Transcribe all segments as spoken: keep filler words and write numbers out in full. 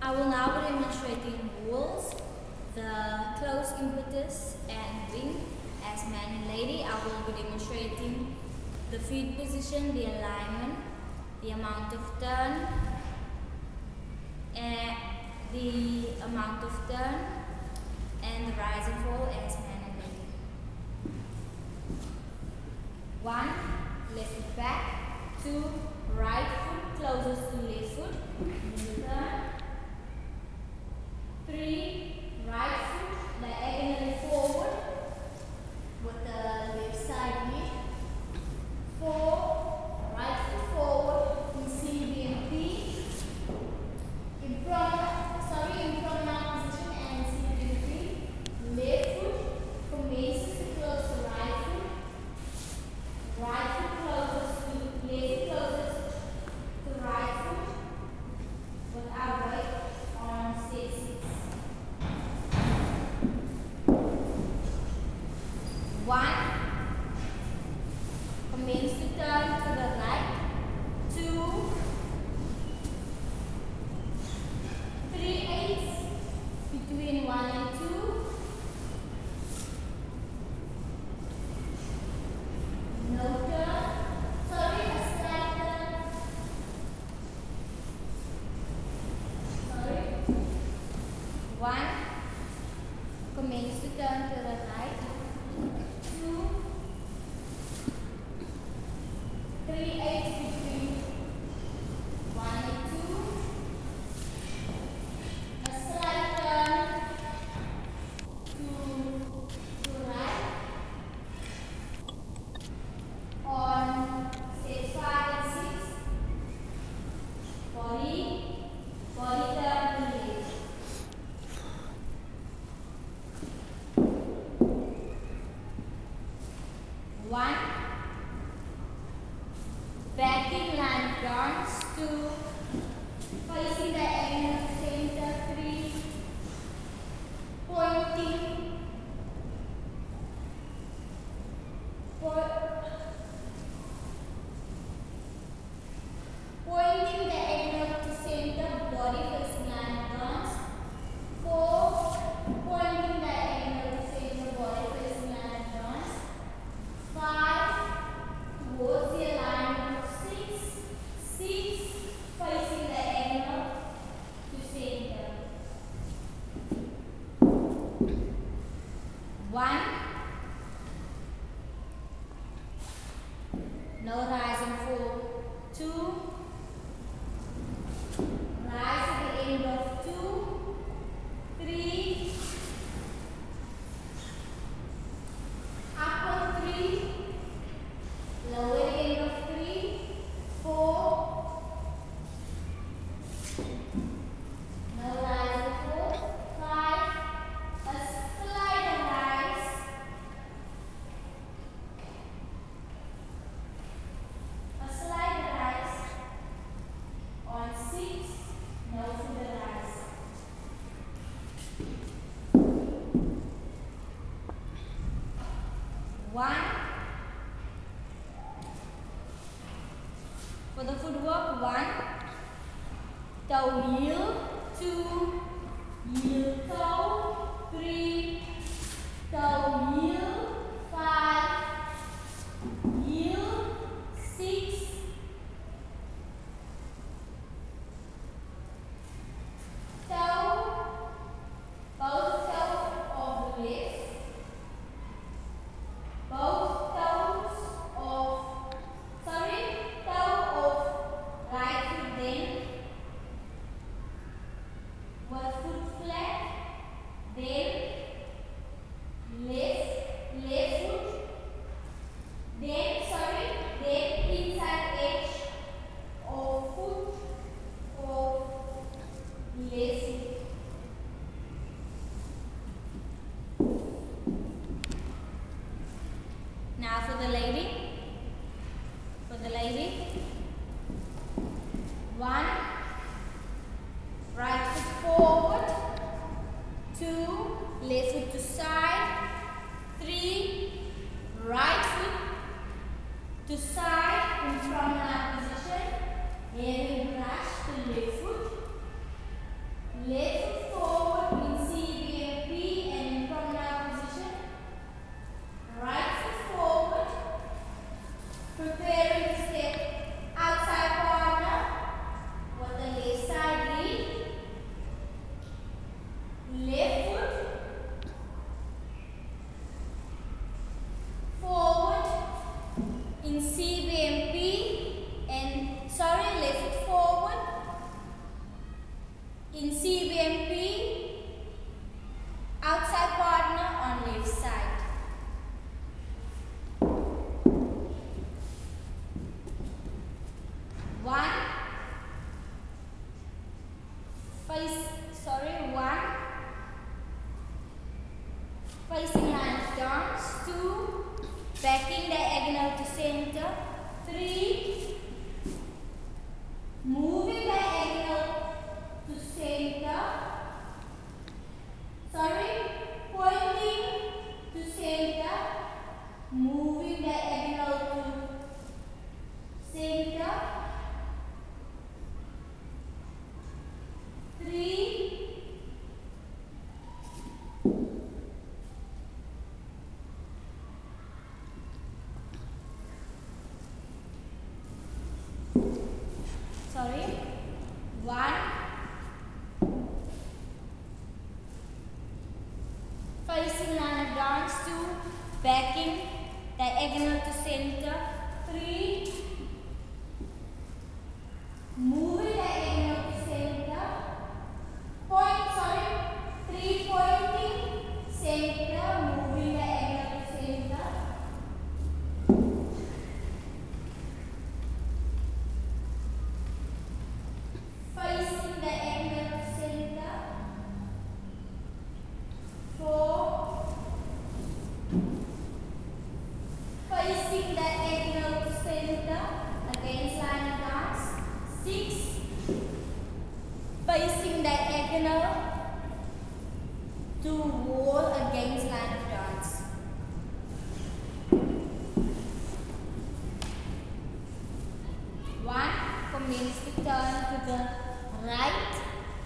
I will now be demonstrating Waltz, the close impetus and wing. As man and lady, I will be demonstrating the feet position, the alignment, the amount of turn, and the amount of turn, and the rise and fall as man and lady. One, left foot back. Two, right foot closest to left foot. Turn. Three, right foot diagonally forward with the left side lead. Four, right foot forward in C B and P. In promenade, sorry, in promenade position and C B and P. Left foot commences to close the right foot. Right foot closest to left, closest to right foot with our weight on step six. One, commence to turn to the right. Two, three eighths between one and two. No turn. Sorry, a slight turn. Sorry. One, commence to turn to the right. Two, three eighths between one and two. A slight turn to to right on step five and six. Body, body turn to left. One, backing line turns. Two, facing diagonal center. Three, pointing, po pointing diagonal to center, body facing line turns. Four, pointing diagonal to center, body facing line turns. Five, towards the alignment of six. Six, facing diagonal to center. One, no rise and fall. Two, rise at the end of two. Three, up on three, lower the end of three. Four, no rise and fall. Five, a slight rise. A slight rise on six, no further rise. One, for the footwork, one, toe heel. Two, heel toe. Three, toe heel. Five, heel. Six, toe, both toes of the left, both toes of, sorry, toe of right foot then, with foot flat, then left In C B M P, outside partner on left side. One, face, sorry, one, facing line of dance. Two, backing diagonal to center. Three, moving diagonal to center. Sorry, pointing to center, moving diagonal to center. Three, sorry, one, facing line of dance. Two, backing diagonal to center. Three, moving diagonal to center. Point, sorry, three, pointing center, moving diagonal to center. Facing diagonal to center. Four, facing diagonal to center against line of dance. Six, facing diagonal to wall against line of dance. One, commence to turn to the right.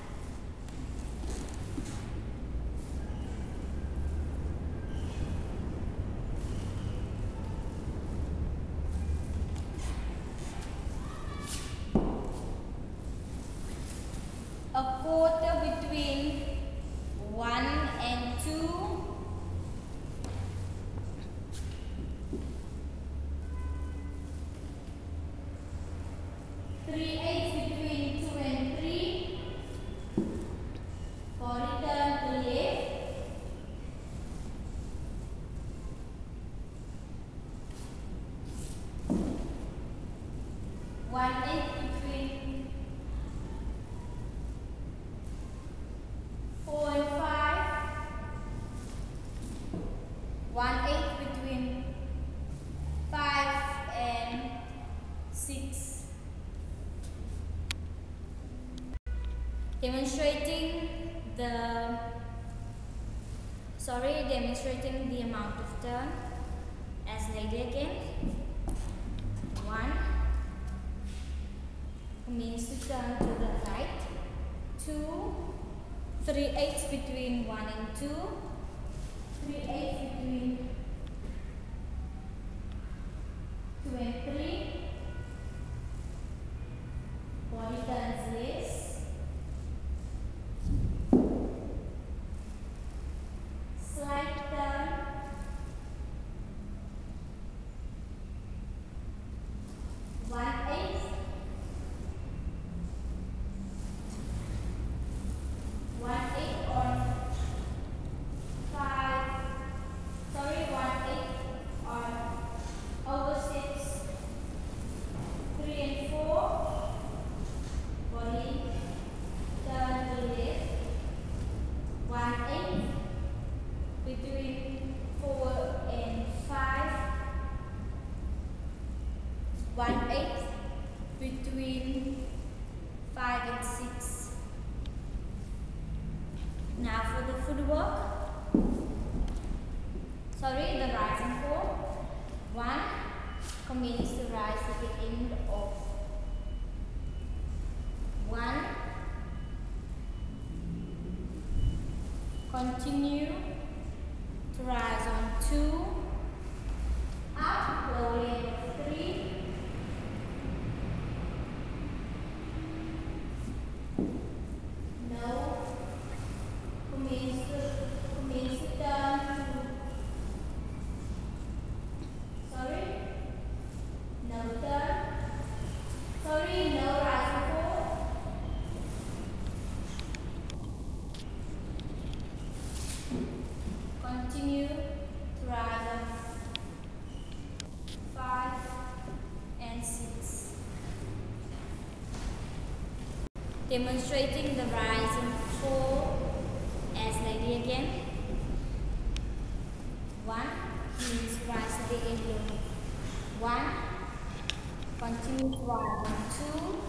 A quarter between one and two. Three eighths between two and three. Body turn to left. One eighth between four and five. One eighth between five and six. Demonstrating the sorry, demonstrating the amount of turn as lady again. One, means to turn to the right. Two, three eighths between one and two. Three eighths between two and three. Body turns less. Slight turn. One eighth. One eighth on five. Sorry, one eighth on over six. Three and four. Body turn to left. One eighth between four and five. One eighth between five and six. Now for the footwork. Sorry, the rise and fall. One, commence to rise at the end of one. Continue to rise on two. Up, rolling three. No. Commence to, commence to turn to. Sorry. No turn. Sorry, no rise and fall. Demonstrating the rise and fall as lady again. One means rise at the end of one. Continue to rise on two.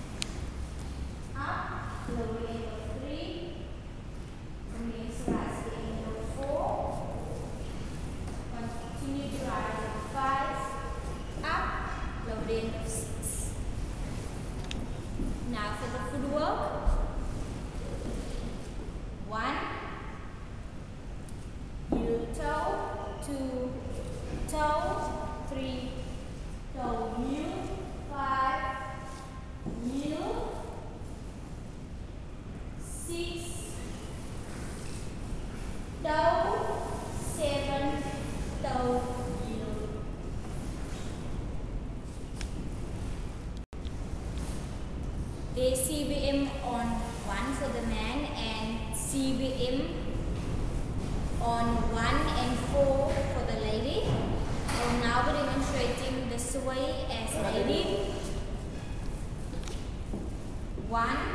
Up, lower end of three. Means rise at the end of four. Continue to rise on five. Up, lower end of six. Now for the footwork. One, heel toe, two, toe, three, toe, heel, five, heel, six, toe, seven, toe, heel. There's C B M on one for the man and C B M on one and four for the lady. And now we're demonstrating the sway as lady. One,